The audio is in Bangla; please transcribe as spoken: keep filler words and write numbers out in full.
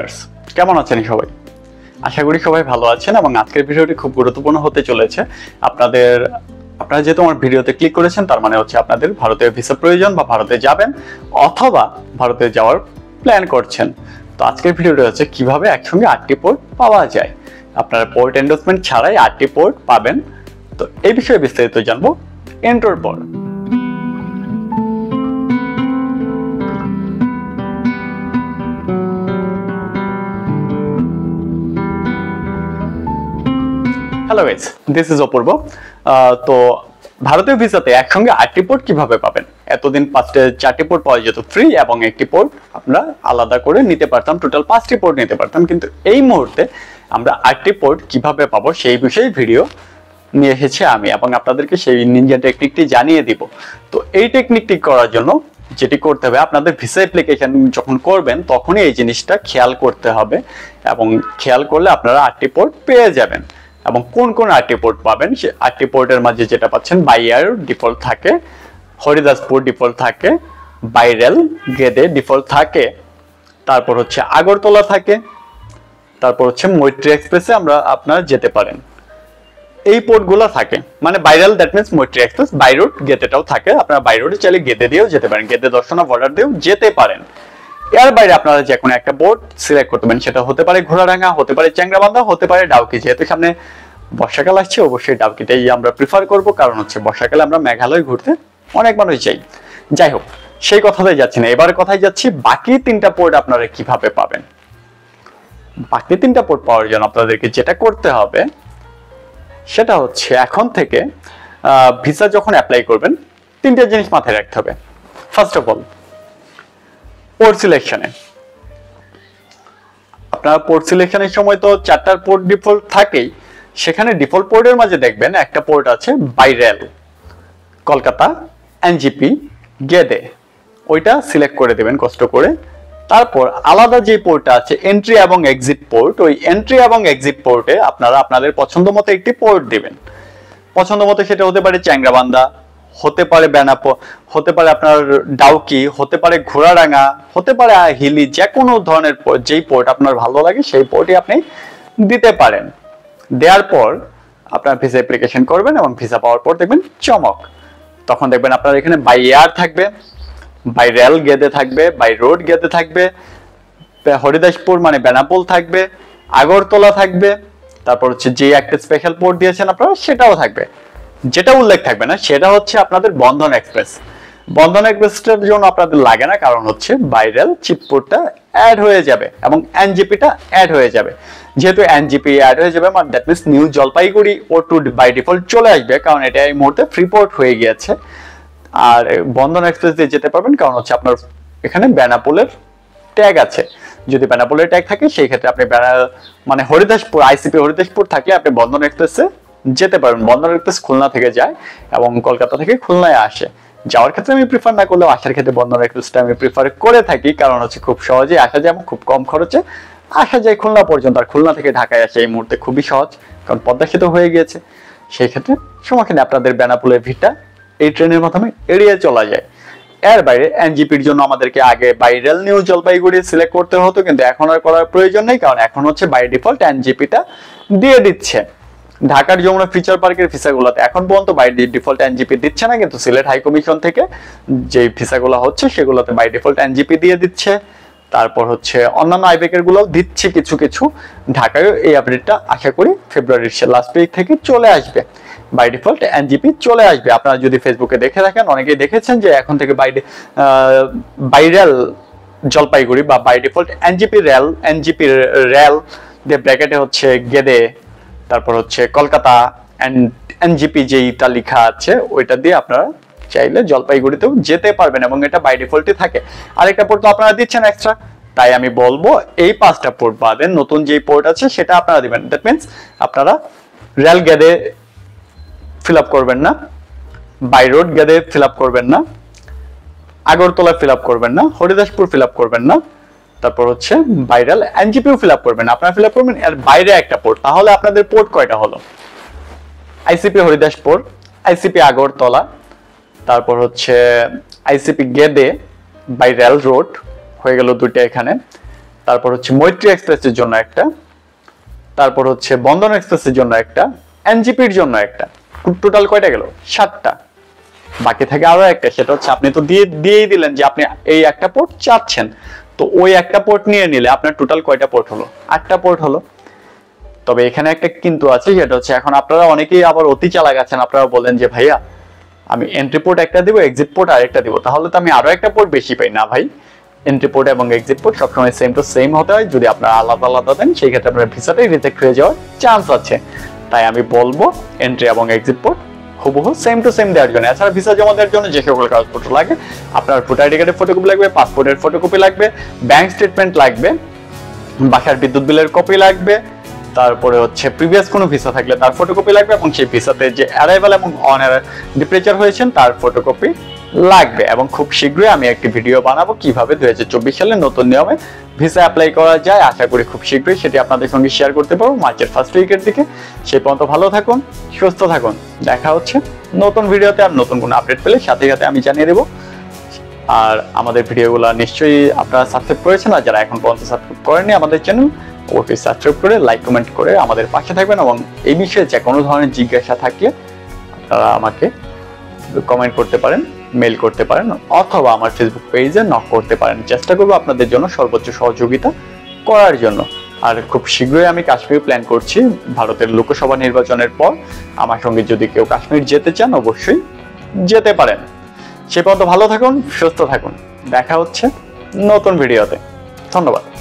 ডক্টরস কেমন আছেন সবাই? আশা করি সবাই ভালো আছেন এবং আজকের ভিডিওটি খুব গুরুত্বপূর্ণ হতে চলেছে। আপনাদের আপনারা যেহেতু আমার ভিডিওতে ক্লিক করেছেন তার মানে হচ্ছে আপনাদের ভারতের ভিসা প্রয়োজন বা ভারতে যাবেন অথবা ভারতে যাওয়ার প্ল্যান করছেন। তো আজকের ভিডিওটা হচ্ছে কিভাবে একসঙ্গে আটটি পোর্ট পাওয়া যায়। আপনারা পোর্ট এন্ডোর্সমেন্ট ছাড়াই আটটি পোর্ট পাবেন। তো এই বিষয়ে বিস্তারিত জানবো এন্ট্রোর পর। Hello guys, this is Apurba. তো ভারতীয় ভিসাতে একসঙ্গে আটটি পোর্ট কিভাবে পাবেন? এতদিন পাঁচটা চারটি পোর্ট পাওয়া যেত ফ্রি এবং একটি পোর্ট আমরা আলাদা করে নিতে পারতাম, টোটাল পাঁচটি পোর্ট নিতে পারতাম। কিন্তু এই মুহূর্তে আমরা আটটি পোর্ট কিভাবে পাবো সেই বিষয়ে ভিডিও নিয়ে এসেছি আমি এবং আপনাদেরকে সেই নিনজা টেকনিকটি জানিয়ে দিব। তো এই টেকনিকটি করার জন্য যেটি করতে হবে, আপনাদের ভিসা অ্যাপ্লিকেশন যখন করবেন তখনই এই জিনিসটা খেয়াল করতে হবে এবং খেয়াল করলে আপনারা আটটি পোর্ট পেয়ে যাবেন। এবং কোন কোন আটটি পোর্ট পাবেন সে আটটি পোর্টের মাঝে যেটা পাচ্ছেন, বাইয়ার ডিফল্ট থাকে, হরিদাসপুর ডিফল্ট থাকে, বাইরেল গেদে ডিফল্ট থাকে, তারপর হচ্ছে আগরতলা থাকে, তারপর হচ্ছে মৈত্রী এক্সপ্রেসে আমরা আপনারা যেতে পারেন। এই পোর্টগুলো থাকে, মানে by rail that means Maitree Express, by road গেদেটাও থাকে। আপনারা বাই রোডে চাইলে গেদে দিয়েও যেতে পারেন, গেদে দর্শনা বর্ডার দিয়েও যেতে পারেন। এর বাইরে আপনারা যে কোনো একটা পোর্ট সিলেক্ট করতে পারেন, সেটা হতে পারে ঘোড়াডাঙ্গা, হতে পারে চ্যাংরাবান্ধা, হতে পারে ডাউকি। যেহেতু সামনে বর্ষাকাল আসছে অবশ্যই ডাউকিটাই আমরা প্রিফার করব, কারণ হচ্ছে বর্ষাকালে আমরা মেঘালয় ঘুরতে অনেক মানুষ যাই। যাই হোক, সেই কথাটাই যাচ্ছি না, এবারে কথাই যাচ্ছি বাকি তিনটা পোর্ট আপনারা কিভাবে পাবেন। বাকি তিনটা পোর্ট পাওয়ার জন্য আপনাদেরকে যেটা করতে হবে সেটা হচ্ছে এখন থেকে ভিসা যখন অ্যাপ্লাই করবেন তিনটা জিনিস মাথায় রাখতে হবে। ফার্স্ট অফ অল, পোর্ট সিলেকশনে আপনারা পোর্ট সিলেকশনের সময় তো চারটার পোর্ট ডিফল্ট থাকেই, সেখানে ডিফল্ট পোর্টের মাঝে দেখবেন একটা পোর্ট আছে বাইরেল, কলকাতা, এনজিপি, গেদে, ওইটা সিলেক্ট করে দেবেন কষ্ট করে। তারপর আলাদা যে পোর্টটা আছে এন্ট্রি এবং এক্সিট পোর্ট, ওই এন্ট্রি এবং এক্সিট পোর্টে আপনারা আপনাদের পছন্দ মতো একটি পোর্ট দিবেন। পছন্দ মতো সেটা হতে পারে চ্যাংরাবান্ধা, হতে পারে বেনাপো, হতে পারে আপনার ডাউকি, হতে পারে ঘোড়াডাঙ্গা, হতে পারে হিলি, যে কোনো ধরনের যেই পোর্ট আপনার ভালো লাগে সেই পোর্টই আপনি দিতে পারেন। দেওয়ার পর আপনার ভিসা অ্যাপ্লিকেশন করবেন এবং ভিসা পাওয়ার পর দেখবেন চমক, তখন দেখবেন আপনার এখানে বাই এয়ার থাকবে, বাই রেল গেদে থাকবে, বাই রোড গেদে থাকবে, হরিদাসপুর মানে বেনাপোল থাকবে, আগরতলা থাকবে, তারপর হচ্ছে যে একটা স্পেশাল পোর্ট দিয়েছেন আপনারা সেটাও থাকবে। যেটা উল্লেখ থাকবে না সেটা হচ্ছে আপনাদের বন্ধন এক্সপ্রেস। বন্ধন এক্সপ্রেসটার জন্য আপনাদের লাগে না, কারণ হচ্ছে বাইরেল চিটপোর্টটা অ্যাড হয়ে যাবে এবং এনজিপিটা অ্যাড হয়ে যাবে। যেহেতু এনজিপি অ্যাড হয়ে যাবে মানে দ্যাট মিন্স নিউ জলপাইগুড়ি ও টু বাই ডিফল্ট চলে আসবে, কারণ এটা এই মুহূর্তে ফ্রি পোর্ট হয়ে গিয়েছে। আর বন্ধন এক্সপ্রেস দিয়ে যেতে পারবেন, কারণ হচ্ছে আপনার এখানে বেনাপোলের ট্যাগ আছে। যদি বেনাপোলের ট্যাগ থাকে সেই ক্ষেত্রে আপনি মানে হরিদাসপুর আইসিপি হরিদাসপুর থাকলে আপনি বন্ধন এক্সপ্রেসে যেতে পারবেন। বন্ধন এক্সপ্রেস খুলনা থেকে যায় এবং কলকাতা থেকে খুলনায় আসে। যাওয়ার ক্ষেত্রে আমি প্রিফার না করলেও আসার ক্ষেত্রে বন্ধন এক্সপ্রেসটা আমি প্রিফার করে থাকি, কারণ হচ্ছে খুব সহজেই আসা যায় এবং খুব কম খরচে আসা যায় খুলনা পর্যন্ত। আর খুলনা থেকে ঢাকায় আসে এই মুহূর্তে খুবই সহজ, কারণ পদ্মা সেতু হয়ে গিয়েছে। সেই ক্ষেত্রে সময়খানে আপনাদের বেনাপোলের ভিড়টা এই ট্রেনের মাধ্যমে এড়িয়ে চলা যায়। এর বাইরে এনজিপির জন্য আমাদেরকে আগে বাইরেল নিউ জলপাইগুড়ি সিলেক্ট করতে হতো, কিন্তু এখন আর করার প্রয়োজন নেই, কারণ এখন হচ্ছে বাই ডিফল্ট এনজিপিটা দিয়ে দিচ্ছে। ঢাকার যমুনা ফিচার পার্কের ভিসাগুলোতে এখন পর্যন্ত বাই ডিফল্ট এনজিপি দিচ্ছে না, কিন্তু সিলেট হাই কমিশন থেকে যে ভিসাগুলো হচ্ছে সেগুলোতে বাই ডিফল্ট এনজিপি দিয়ে দিচ্ছে। তারপর হচ্ছে অন্যান্য আইবেকের গুলোও দিচ্ছে কিছু কিছু। ঢাকায় এই আপডেটটা আশা করি ফেব্রুয়ারির লাস্ট উইক থেকে চলে আসবে, বাই ডিফল্ট এনজিপি চলে আসবে। আপনারা যদি ফেসবুকে দেখে থাকেন অনেকেই দেখেছেন যে এখন থেকে বাই বাইরেল জলপাইগুড়ি বা by default NJP rail, NJP rail দিয়ে ব্র্যাকেটে হচ্ছে গেদে, তারপর হচ্ছে কলকাতা, এনজিপি যেইটা লেখা আছে ওইটা দিয়ে আপনারা চাইলে জলপাইগুড়িতেও যেতে পারবেন এবং এটা বাই ডিফল্টই থাকে। আরেকটা পোর্ট তো আপনারা দিচ্ছেন এক্সট্রা, তাই আমি বলবো এই পাঁচটা পোর্ট বাদে নতুন যেই পোর্ট আছে সেটা আপনারা দিবেন। দ্যাট মিন্স আপনারা রেল গেদে ফিল আপ করবেন না, by road Gede fill up করবেন না, আগরতলা ফিল আপ করবেন না, হরিদাসপুর ফিল আপ করবেন না, তারপর হচ্ছে বাইরেল এনজিপিও ফিল আপ করবেন, আপনারা ফিল আপ করবেন এর বাইরে একটা পোর্ট। তাহলে আপনাদের পোর্ট কয়টা হলো? আইসিপি হরিদাসপুর, আইসিপি আগরতলা, তারপর হচ্ছে ICP Gede by rail road হয়ে গেল দুইটা এখানে, তারপর হচ্ছে মৈত্রী এক্সপ্রেসের জন্য একটা, তারপর হচ্ছে বন্ধন এক্সপ্রেসের জন্য একটা, এনজিপির জন্য একটা। টোটাল কয়টা গেল? সাতটা। বাকি থাকে আরো একটা, সেটা হচ্ছে আপনি তো দিয়ে দিয়েই দিলেন যে আপনি এই একটা পোর্ট চাচ্ছেন, তো ওই একটা পোর্ট নিয়ে নিলে আপনার টোটাল কয়টা পোর্ট হলো? আটটা পোর্ট হলো। তবে এখানে একটা কিন্তু আছে, সেটা হচ্ছে এখন আপনারা অনেকেই আবার অতি চালাক আছেন, আপনারা বলেন যে ভাইয়া আমি এন্ট্রি পোর্ট একটা দিব, এক্সিট পোর্ট আরেকটা দিব, তাহলে তো আমি আরো একটা পোর্ট বেশি পাই। না ভাই, এন্ট্রি পোর্ট এবং এক্সিট পোর্ট সবসময় সেম টু সেম হতে হয়। যদি আপনারা আলাদা আলাদা দেন সেই ক্ষেত্রে আপনার ভিসাটাই রিজেক্ট হয়ে যাওয়ার চান্স আছে। তাই আমি বলবো এন্ট্রি এবং এক্সিট পোর্ট হুবহু সেম টু সেম দেওয়ার জন্য। এছাড়া ভিসা জমা দেওয়ার জন্য যে সকল কাগজপত্র লাগে, আপনার ভোটার আইডি কার্ডের ফটোকপি লাগবে, পাসপোর্টের ফটোকপি লাগবে, ব্যাংক স্টেটমেন্ট লাগবে, বাসার বিদ্যুৎ বিলের কপি লাগবে, তারপরে হচ্ছে প্রিভিয়াস কোনো ভিসা থাকলে তার ফটোকপি লাগবে, এবং সেই ভিসাতে যে অ্যারাইভাল এবং অন ডিপারেচার হয়েছেন তার ফটোকপি লাগবে। এবং খুব শীঘ্রই আমি একটি ভিডিও বানাবো কিভাবে দুই হাজার চব্বিশ সালে নতুন নিয়মে ভিসা অ্যাপ্লাই করা যায়। আশা করি খুব শীঘ্রই সেটি আপনাদের সঙ্গে শেয়ার করতে পারবো মার্চের ফার্স্ট উইকের দিকে। সেই পর্যন্ত ভালো থাকুন, সুস্থ থাকুন, দেখা হচ্ছে নতুন ভিডিওতে। আর নতুন কোনো আপডেট পেলে সাথে সাথে আমি জানিয়ে দেবো। আর আমাদের ভিডিওগুলো নিশ্চয়ই আপনারা সাবস্ক্রাইব করেছেন, আর যারা এখন পর্যন্ত সাবস্ক্রাইব করেননি আমাদের চ্যানেল, অবশ্যই সাবস্ক্রাইব করে লাইক কমেন্ট করে আমাদের পাশে থাকবেন। এবং এই বিষয়ে যে কোনো ধরনের জিজ্ঞাসা থাকলে আপনারা আমাকে কমেন্ট করতে পারেন, মেল করতে পারেন, অথবা আমার ফেসবুক পেজে নক করতে পারেন। চেষ্টা করবো আপনাদের জন্য সর্বোচ্চ সহযোগিতা করার জন্য। আর খুব শীঘ্রই আমি কাশ্মীর প্ল্যান করছি। ভারতের লোকসভা নির্বাচনের পর আমার সঙ্গে যদি কেউ কাশ্মীর যেতে চান অবশ্যই যেতে পারেন। সে পর্যন্ত ভালো থাকুন, সুস্থ থাকুন, দেখা হচ্ছে নতুন ভিডিওতে। ধন্যবাদ।